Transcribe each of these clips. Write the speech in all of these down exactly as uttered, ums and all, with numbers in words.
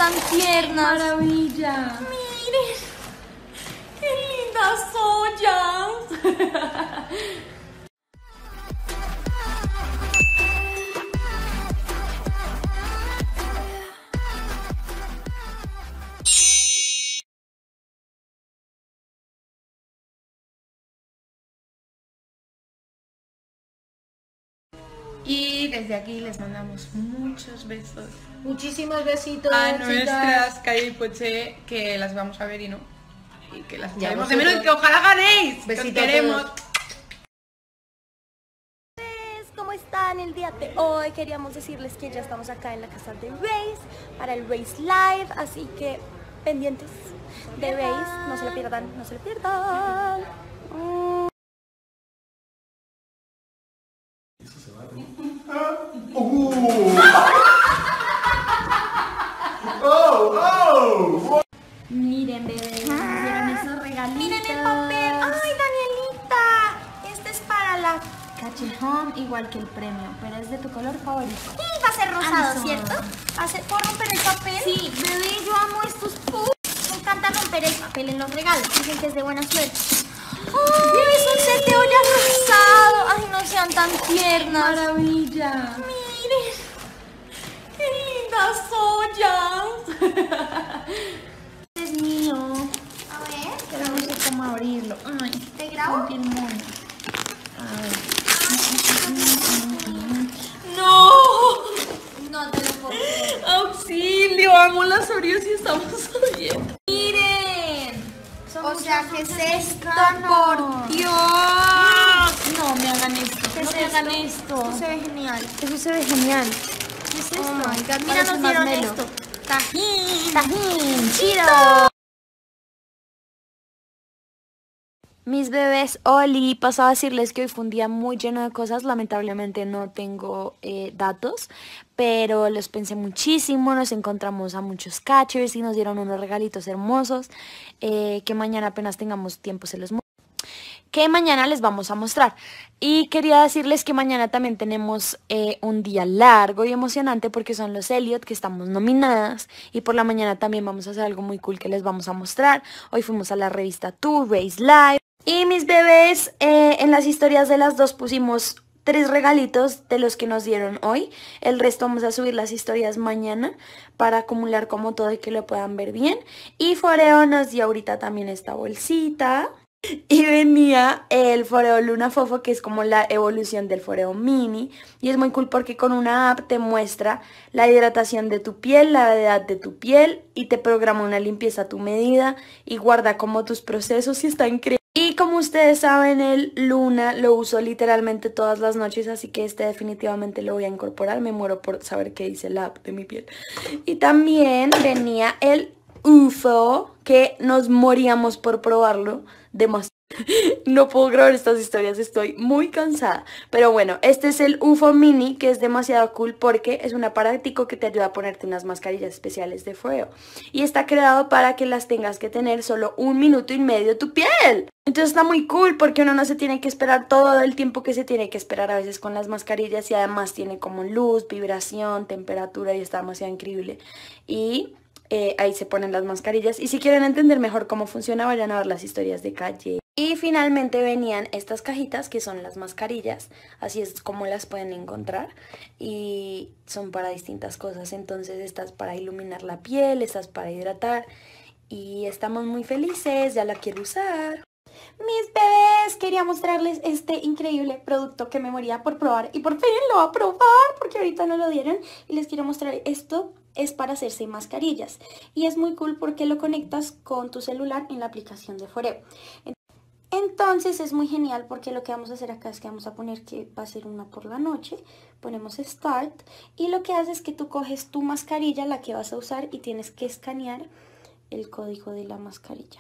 tan tiernas. Maravilla. Miren, qué lindas ollas. Y desde aquí les mandamos muchos besos Muchísimos besitos a chicas. nuestras Calle y Poche, que las vamos a ver y no. Y que las Ya echaremos de vosotros. menos, que ojalá ganéis. Que os Besito a queremos. todos. ¿Cómo están el día de hoy? Queríamos decirles que ya estamos acá en la casa de Race para el Race Live, así que pendientes de Race, no se lo pierdan, no se lo pierdan. Mm. Miren, bebés, nos hicieron esos regalitos. Miren el papel. ¡Ay, Danielita! Este es para la... Cachejón, igual que el premio, pero es de tu color favorito. Sí, va a ser rosado, Amazon. ¿cierto? Va a ser... ¿Puedo romper el papel? Sí, Bebé, yo amo estos pus. Me encanta romper el papel en los regalos. Dicen que es de buena suerte. ¡Ay, es un set de olla rosado! ¡Ay, no sean tan tiernas! Maravilla. Miren, qué lindas ollas. Este es mío. A ver, Pero no sé cómo abrirlo. Ay, ¿te grabo? rompí el mono. A ver. No. No te lo puedo creer. Auxilio, amo las Oreos y estamos oyendo. ¡Miren! Son O sea, ¿qué es esto? ¡Por Dios! No me hagan esto. ¿Qué no es me hagan esto? esto. Eso se ve genial. Eso se ve genial. ¿Qué es esto? Oh my God, mira, Parece nos más dieron melo. esto. Tajín. ¡Tajín! ¡Chido! Mis bebés, Oli, pasaba a decirles que hoy fue un día muy lleno de cosas. Lamentablemente no tengo eh, datos, pero los pensé muchísimo. Nos encontramos a muchos catchers y nos dieron unos regalitos hermosos eh, que mañana apenas tengamos tiempo se los muestro. Que mañana les vamos a mostrar. Y quería decirles que mañana también tenemos eh, un día largo y emocionante porque son los Elliot que estamos nominadas. Y por la mañana también vamos a hacer algo muy cool que les vamos a mostrar. Hoy fuimos a la revista Tour Race Live. Y mis bebés, eh, en las historias de las dos pusimos tres regalitos de los que nos dieron hoy. El resto vamos a subir las historias mañana para acumular como todo y que lo puedan ver bien. Y Foreo nos dio ahorita también esta bolsita. Y venía el Foreo Luna Fofo, que es como la evolución del Foreo Mini. Y es muy cool porque con una app te muestra la hidratación de tu piel, la edad de tu piel, y te programa una limpieza a tu medida y guarda como tus procesos y está increíble. Y como ustedes saben, el Luna lo uso literalmente todas las noches, así que este definitivamente lo voy a incorporar. Me muero por saber qué dice la app de mi piel. Y también venía el U F O, que nos moríamos por probarlo. Demasiado. No puedo grabar estas historias, estoy muy cansada. Pero bueno, este es el U F O Mini, que es demasiado cool porque es un aparatico que te ayuda a ponerte unas mascarillas especiales de Foreo. Y está creado para que las tengas que tener solo un minuto y medio tu piel. Entonces está muy cool porque uno no se tiene que esperar todo el tiempo que se tiene que esperar a veces con las mascarillas. Y además tiene como luz, vibración, temperatura y está demasiado increíble. Y eh, ahí se ponen las mascarillas. Y si quieren entender mejor cómo funciona, vayan a ver las historias de Calle. Y finalmente venían estas cajitas que son las mascarillas, así es como las pueden encontrar y son para distintas cosas. Entonces estas para iluminar la piel, estas para hidratar y estamos muy felices, ya la quiero usar. Mis bebés, quería mostrarles este increíble producto que me moría por probar y por fin lo voy a probar porque ahorita no lo dieron y les quiero mostrar esto. Es para hacerse mascarillas y es muy cool porque lo conectas con tu celular en la aplicación de Foreo. Entonces es muy genial porque lo que vamos a hacer acá es que vamos a poner que va a ser una por la noche. Ponemos Start y lo que hace es que tú coges tu mascarilla, la que vas a usar, y tienes que escanear el código de la mascarilla.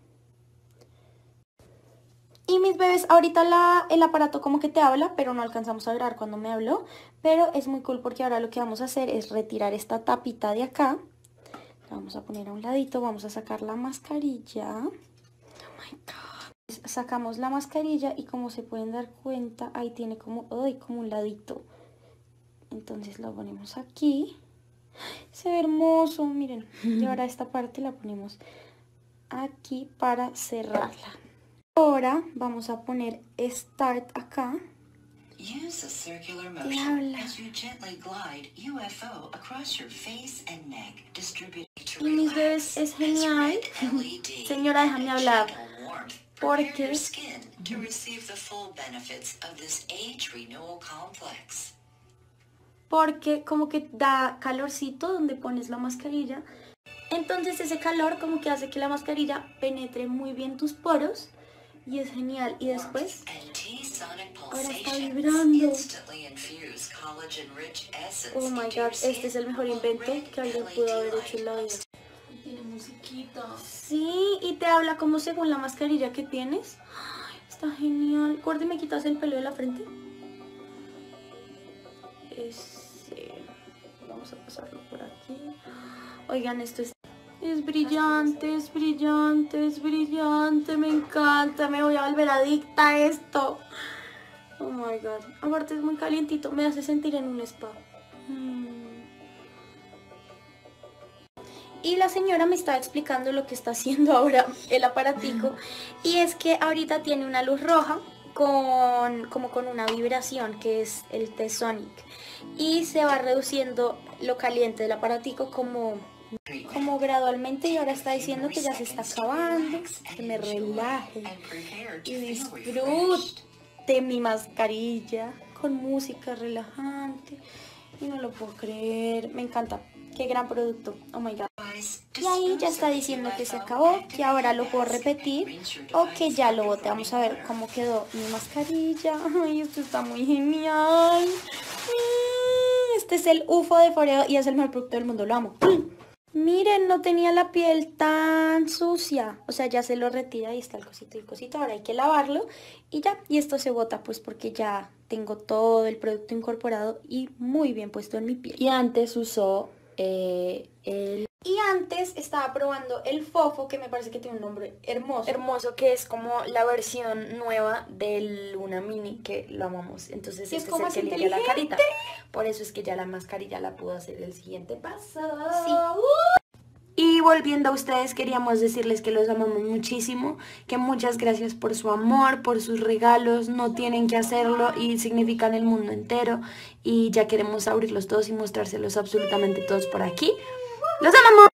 Y mis bebés, ahorita la, el aparato como que te habla, pero no alcanzamos a grabar cuando me habló. Pero es muy cool porque ahora lo que vamos a hacer es retirar esta tapita de acá. La vamos a poner a un ladito, vamos a sacar la mascarilla. Oh my God. Sacamos la mascarilla y como se pueden dar cuenta, ahí tiene como, ay, como un ladito. Entonces lo ponemos aquí. Se ve hermoso, miren. Y ahora esta parte la ponemos aquí para cerrarla. Ahora vamos a poner Start acá. Use a circular Y motion habla. as you gently glide U F O across your face and neck, distributing to Y mis relax bebés, es as genial. red L E D Señora, déjame and hablar. gentle warmth ¿Por prepare qué? your skin to receive the full benefits of this age renewal complex. Porque como que da calorcito donde pones la mascarilla. Entonces ese calor como que hace que la mascarilla penetre muy bien tus poros. Y es genial. Y después, And T-sonic ahora está pulsations vibrando. instantly infuse collagen-rich essence Oh my into god, your skin, este es el mejor while invento red que alguien L E D pudo haber light hecho en la vida. Tiene musiquita. Sí, y te habla como según la mascarilla que tienes. Ay, está genial. Gordy, ¿me quitas el pelo de la frente? Ese. Vamos a pasarlo por aquí. Oigan, esto es... Es brillante, es brillante, es brillante. Me encanta, me voy a volver adicta a esto. Oh my god. Aparte es muy calientito, me hace sentir en un spa. Mm. Y la señora me estaba explicando lo que está haciendo ahora el aparatico. Y es que ahorita tiene una luz roja con como con una vibración que es el T-Sonic. Y se va reduciendo lo caliente del aparatico como, como gradualmente. Y ahora está diciendo que ya se está acabando. Que me relaje y disfrute mi mascarilla con música relajante. Y no lo puedo creer. Me encanta. Qué gran producto. Oh my god. Y ahí ya está diciendo que se acabó, que ahora lo puedo repetir o que ya lo boté. Vamos a ver cómo quedó mi mascarilla. Ay, esto está muy genial. Este es el U F O de Foreo y es el mejor producto del mundo. Lo amo. Miren, no tenía la piel tan sucia. O sea, ya se lo retira. Ahí está el cosito y el cosito. Ahora hay que lavarlo y ya. Y esto se bota pues porque ya tengo todo el producto incorporado y muy bien puesto en mi piel. Y antes usó eh, el Y antes estaba probando el Fofo, que me parece que tiene un nombre hermoso. hermoso, que es como la versión nueva del Luna Mini, que lo amamos. Entonces Sí, es este como es el más que limpia la inteligente. carita. Por eso es que ya la mascarilla la pudo hacer el siguiente paso. Sí. Y volviendo a ustedes, queríamos decirles que los amamos muchísimo, que muchas gracias por su amor, por sus regalos, no tienen que hacerlo y significan el mundo entero. Y ya queremos abrirlos todos y mostrárselos absolutamente todos por aquí. ¡Los amamos!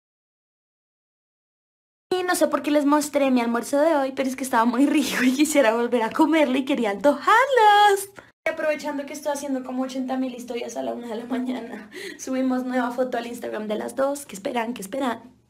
Y no sé por qué les mostré mi almuerzo de hoy, pero es que estaba muy rico y quisiera volver a comerlo y quería antojarlos. Aprovechando que estoy haciendo como ochenta mil historias a la una de la mañana, subimos nueva foto al Instagram de las dos. ¿Qué esperan? ¿Qué esperan?